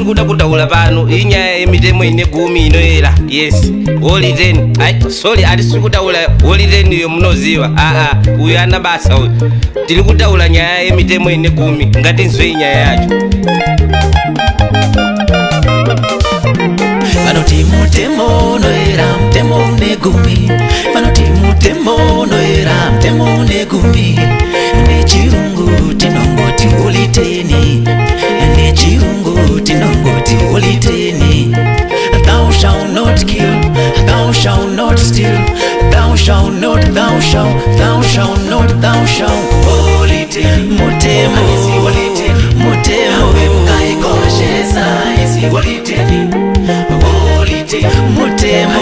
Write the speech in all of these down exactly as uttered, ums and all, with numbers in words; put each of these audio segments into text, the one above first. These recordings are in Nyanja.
ndikuda kutaula pano inyaya yemitemo ine gumi inoyera yes holiday ai sorry ati sikutaula holiday iyo munoziwa a a uyu ana basa uyu tiri kutaula nyaya yemitemo ine gumi ngati nzwe inyaya yacho vanoti mutemo noera mutemo une gumi vanoti mutemo noera mutemo une gumi nechirungu tinongoti holiteni nechirungu tinongoti holiteni thou shalt not kill thou shalt not steal thou shalt not thou shalt thou shalt not thou shalt holiteni mutemo mutemo wemkaikoshesa isi holiteni mutemo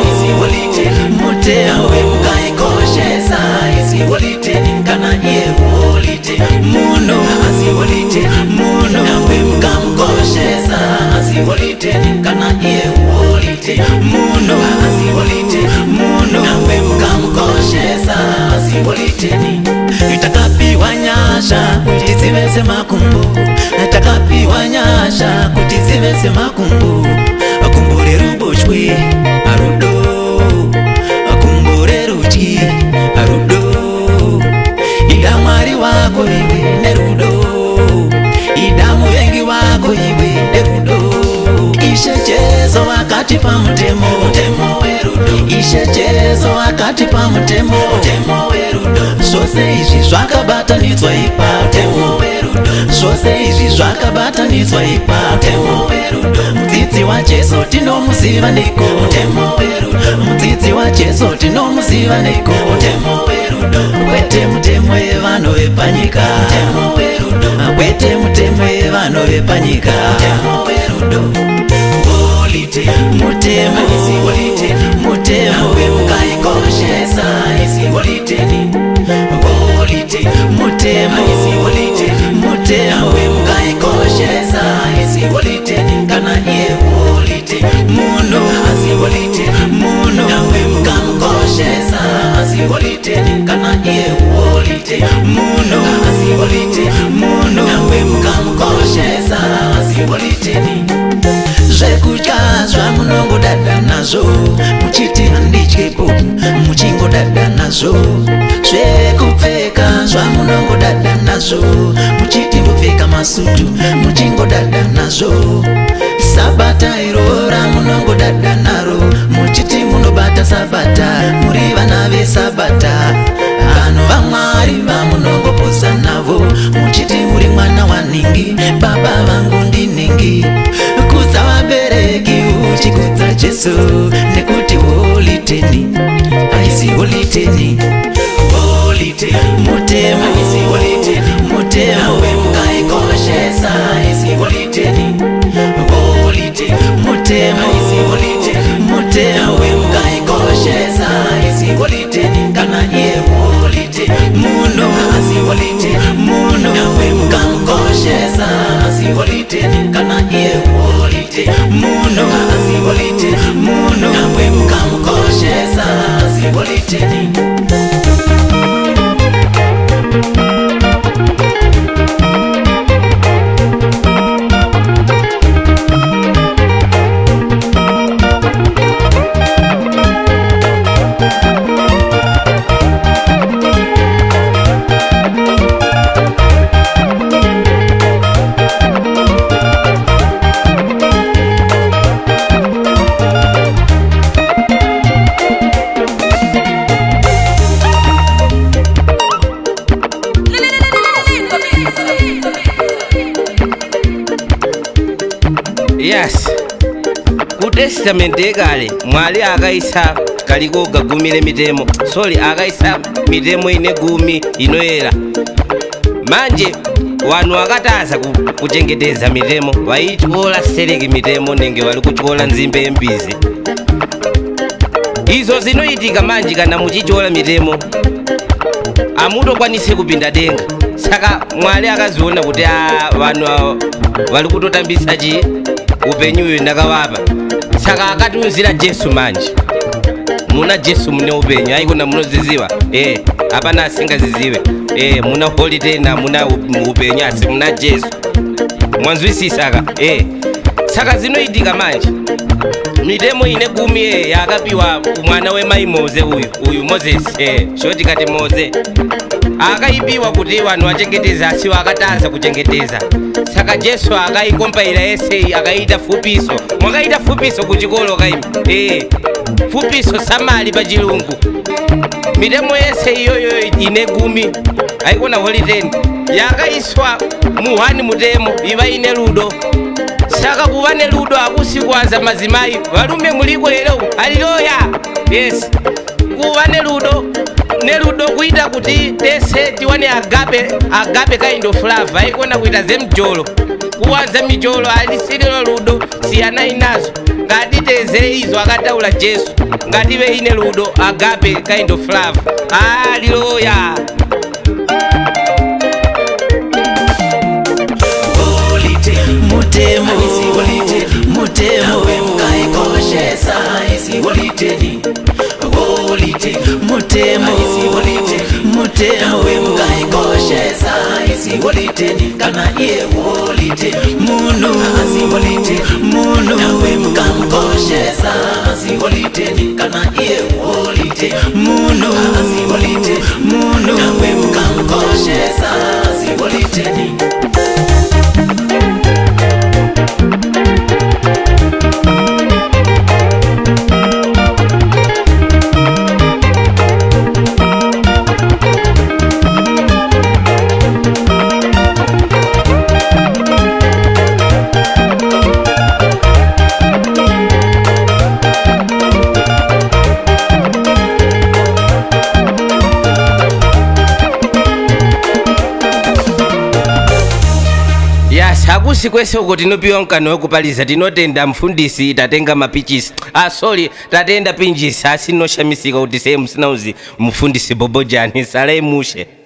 mutemo wemkaikoshesa isi holiteni kana ye holite muno asi holite muno wemkamkoshesa asi holiteni kana ye holite muno asi holite muno wemkamkoshesa asi holiteni itakapiwa nyasha kuti zivese makumbo itakapiwa nyasha kuti zivese makumbo akumbure ruboshwe arudo akumbure ruchi arudo ida mwari wako iwe nerudo ida muvengi wako iwe nerudo ishe Jesu wakati pa mutemo mutemo werudo ishe Jesu wakati pa mutemo mutemo werudo zvose izvi zvakabatanidzwa ipa mutemo werudo zvose izvi zvakabatanidzwa ipa mutemo werudo mudzidzi wa Jesu tinomuziva neko mutemo werudo mudzidzi wa Jesu tinomuziva neko mutemo werudo kwete mutemo yevanhu vepanyika mutemo werudo kwete mutemo yevanhu vepanyika mutemo werudo holite mutemo isi holite mutemo wemkaikoshesa isi holiteni holite mutemo isi holite mutemo wemkaikoshesa isi holiteni kana ye holite muno asi holite muno wemkamkoshesa asi holiteni kana ye holite muno asi holite muno wemkamkoshesa asi holiteni zvekudya zvamunongodada nazvo muchiti handidyepo muchingodada nazvo zvekupfeka zvamunongodada nazvo muchiti mupfeka masutu muchingodada nazvo sabata iro ramunongodada naro muchiti munobata sabata muri vana vesabata vanhu vamwari vamunongoposa navo muchiti muri mwana waningi baba vangu ndiningi kudza vabereki uchikudza Jesu nekuti holiteni aisi holiteni holite mutemo aisi holiteni mutemo wemkaikoshesa aisi holiteni holite mutemo aisi holiteni mutemo wemkaikoshesa aisi holiteni kana ye holite muno asi holite muno wemkamkoshesa asi holiteni kana ye holite muno asi holite muno wemkamkoshesa asi holiteni yes ku testament ekale mwali akaisa kaliko gagumire mitemo sorry akaisa mitemo ine gumi inoyera manje wanu akataza kuchengeteza mitemo vaityola sereki mitemo nenge wali kutyola nzimbe yembizi izo zinoitika manje kana muchichola mitemo amutokwanise kupinda denga saka mwali akaziona kuti vanhu vali kutotambisa chi upenyuyo ndakavapa saka akatiuzira Jesu manje muna Jesu mune upenyu aikona munoziziva eh hapana asingazizive eh muna holiday na muna upenyu asi muna Jesu mwanzwisisa ka eh saka zinoitika manje mitemo ine gumi e yakapiwa mwana wemayi Moze uyu uyu Moses eh shoti kati Moze akaipiwa kuti vanhu vachengeteza asiwo akatanza kuchengeteza saka Jesu akaikompaira ese akaita fupiso mwakaita fupiso kuchikolo kaimi eh fupiso samali pa chilungu mitemo yese iyoyo ine gumi aikona holiday yakaiswa muhani mutemo iva ine ludo saka kuva ne ludo akusikwanza mazimayi valume muliko lero haleluya yes kuva ne ludo ne ludo kuita kuti tese tiwane agape agape kind of love aikona kuita zemjolo kuwanza mijolo alisirilo ludo siyana inazo ngati teze izo akataula Jesu ngati ve ine ludo agape kind of love haleluya mutemo mutemo mkaikoshesa isi holitedi holite mutemo mutemo mkaikoshesa isi holitedi kana iye holite munu asi holite munu nawe mkamkoshesa asi holitedi kana iye holite munu asi holite munu nawe mkamkoshesa asi holitedi hakusi kwese uko tinopiwa mkano wekupaliza tinotenda mfundisi tatenga mapichisi ah sorry tatenda pinjisi asinoshamisika kuti sehemu sinauzi mfundisi Bobo Jani sale mushe